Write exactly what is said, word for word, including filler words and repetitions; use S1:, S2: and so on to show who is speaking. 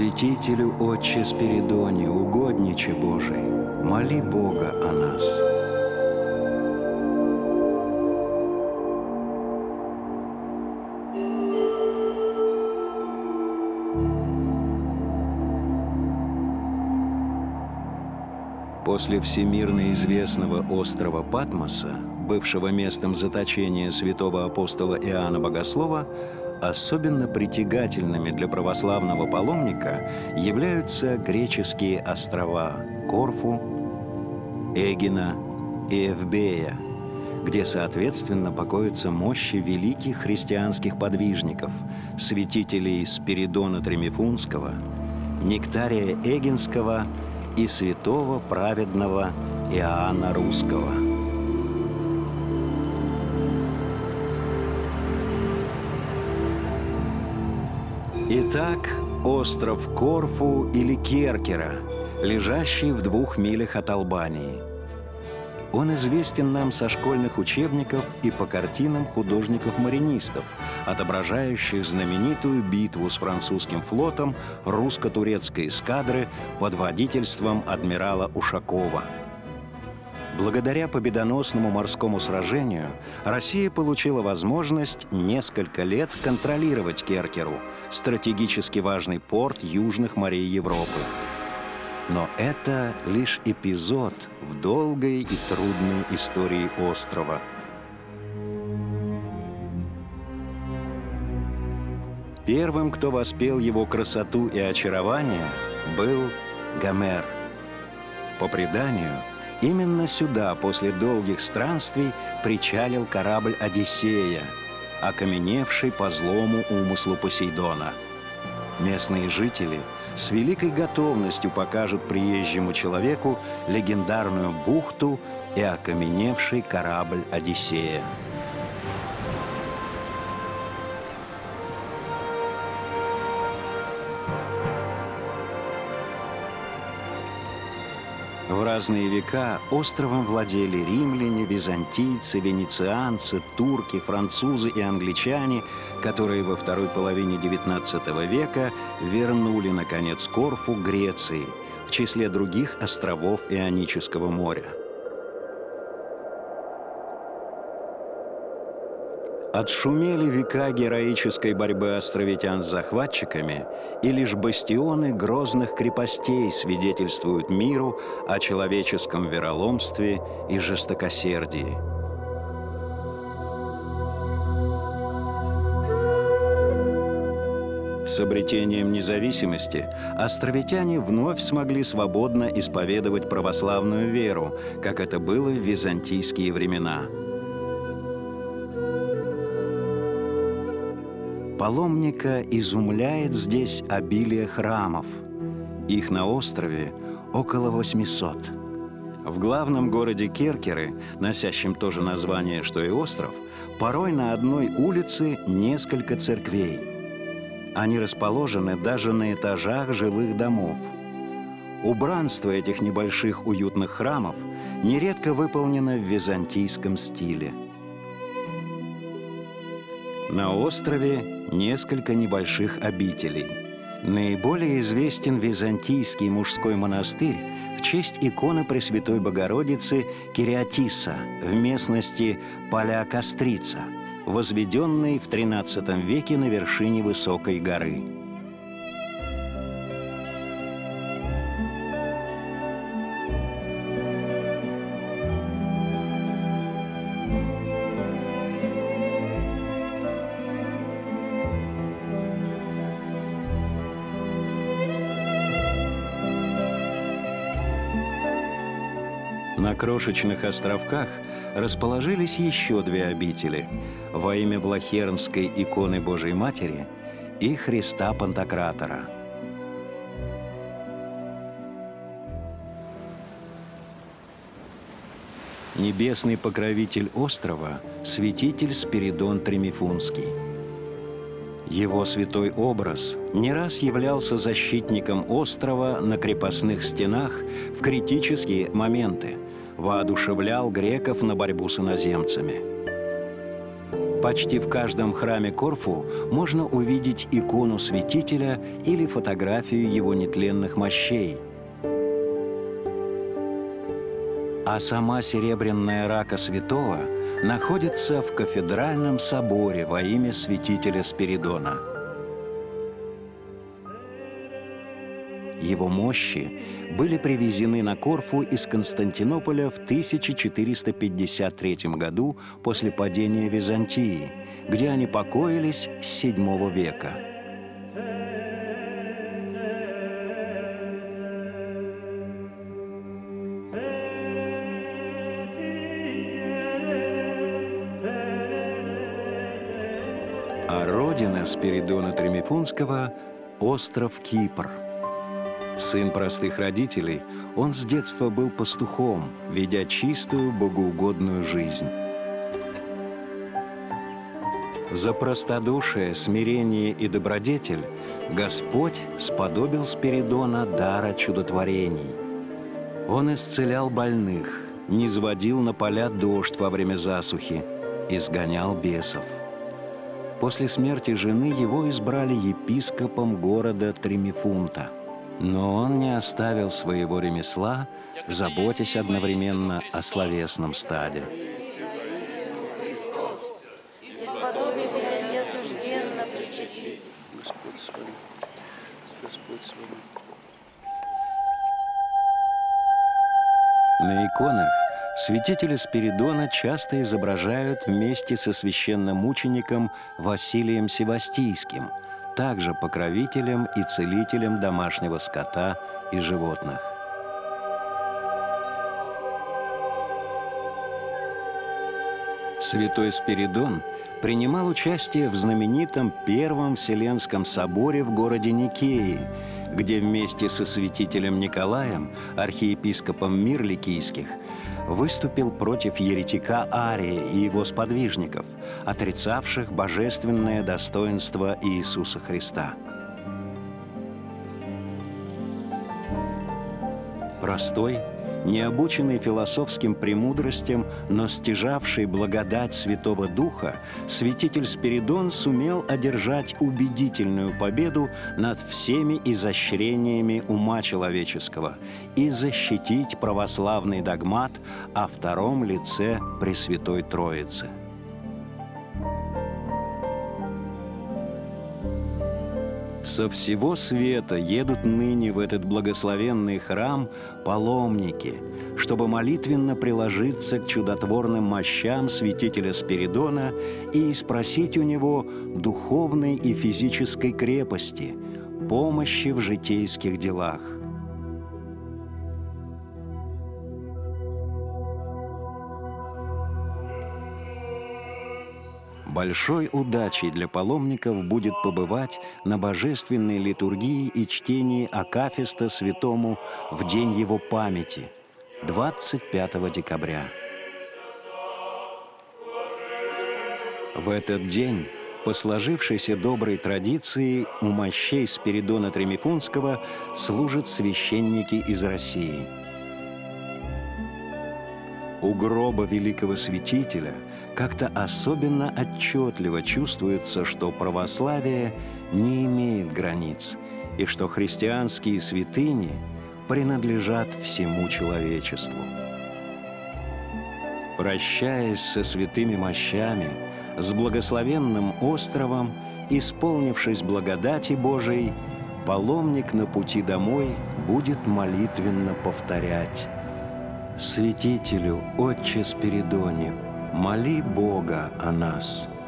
S1: Святителю Отче Спиридоне, угодниче Божий, моли Бога о нас. После всемирно известного острова Патмоса, бывшего местом заточения святого апостола Иоанна Богослова, особенно притягательными для православного паломника являются греческие острова Корфу, Эгина и Эвбея, где, соответственно, покоятся мощи великих христианских подвижников, святителей Спиридона Тремифунского, Нектария Эгинского и святого праведного Иоанна Русского. Итак, остров Корфу или Керкера, лежащий в двух милях от Албании. Он известен нам со школьных учебников и по картинам художников-маринистов, отображающих знаменитую битву с французским флотом русско-турецкой эскадры под водительством адмирала Ушакова. Благодаря победоносному морскому сражению Россия получила возможность несколько лет контролировать Керкеру, стратегически важный порт южных морей Европы. Но это лишь эпизод в долгой и трудной истории острова. Первым, кто воспел его красоту и очарование, был Гомер. По преданию, именно сюда после долгих странствий причалил корабль «Одиссея», окаменевший по злому умыслу Посейдона. Местные жители с великой готовностью покажут приезжему человеку легендарную бухту и окаменевший корабль «Одиссея». В разные века островом владели римляне, византийцы, венецианцы, турки, французы и англичане, которые во второй половине девятнадцатого века вернули, наконец, Корфу Греции, в числе других островов Ионического моря. Отшумели века героической борьбы островитян с захватчиками, и лишь бастионы грозных крепостей свидетельствуют миру о человеческом вероломстве и жестокосердии. С обретением независимости островитяне вновь смогли свободно исповедовать православную веру, как это было в византийские времена. Паломника изумляет здесь обилие храмов. Их на острове около восьмисот. В главном городе Керкеры, носящем то же название, что и остров, порой на одной улице несколько церквей. Они расположены даже на этажах жилых домов. Убранство этих небольших уютных храмов нередко выполнено в византийском стиле. На острове несколько небольших обителей. Наиболее известен византийский мужской монастырь в честь иконы Пресвятой Богородицы Кириатиса в местности Палеокастрица, возведенной в тринадцатом веке на вершине высокой горы. На крошечных островках расположились еще две обители во имя Влахернской иконы Божией Матери и Христа Пантократора. Небесный покровитель острова – святитель Спиридон Тремифунский. Его святой образ не раз являлся защитником острова на крепостных стенах в критические моменты, воодушевлял греков на борьбу с иноземцами. Почти в каждом храме Корфу можно увидеть икону святителя или фотографию его нетленных мощей. А сама серебряная рака святого находится в кафедральном соборе во имя святителя Спиридона. Его мощи были привезены на Корфу из Константинополя в тысяча четыреста пятьдесят третьем году после падения Византии, где они покоились с седьмого века. А родина Спиридона Тремифунского – остров Кипр. Сын простых родителей, он с детства был пастухом, ведя чистую, богоугодную жизнь. За простодушие, смирение и добродетель Господь сподобил Спиридона дара чудотворений. Он исцелял больных, низводил на поля дождь во время засухи, изгонял бесов. После смерти жены его избрали епископом города Тремифунта. Но он не оставил своего ремесла, заботясь одновременно о словесном стаде. На иконах святителя Спиридона часто изображают вместе со священномучеником Василием Севастийским, также покровителем и целителем домашнего скота и животных. Святой Спиридон принимал участие в знаменитом Первом Вселенском соборе в городе Никеи, где вместе со святителем Николаем, архиепископом Мирликийских, выступил против еретика Ария и его сподвижников, отрицавших божественное достоинство Иисуса Христа. Простой, необученный философским премудростям, но стяжавший благодать Святого Духа, святитель Спиридон сумел одержать убедительную победу над всеми изощрениями ума человеческого и защитить православный догмат о втором лице Пресвятой Троицы. Со всего света едут ныне в этот благословенный храм паломники, чтобы молитвенно приложиться к чудотворным мощам святителя Спиридона и спросить у него духовной и физической крепости, помощи в житейских делах. Большой удачей для паломников будет побывать на божественной литургии и чтении акафиста святому в день его памяти, двадцать пятого декабря. В этот день, по сложившейся доброй традиции, у мощей Спиридона Тремифунского служат священники из России. У гроба великого святителя как-то особенно отчетливо чувствуется, что православие не имеет границ и что христианские святыни принадлежат всему человечеству. Прощаясь со святыми мощами, с благословенным островом, исполнившись благодати Божией, паломник на пути домой будет молитвенно повторять: «Святителю, Отче Спиридоне, моли Бога о нас».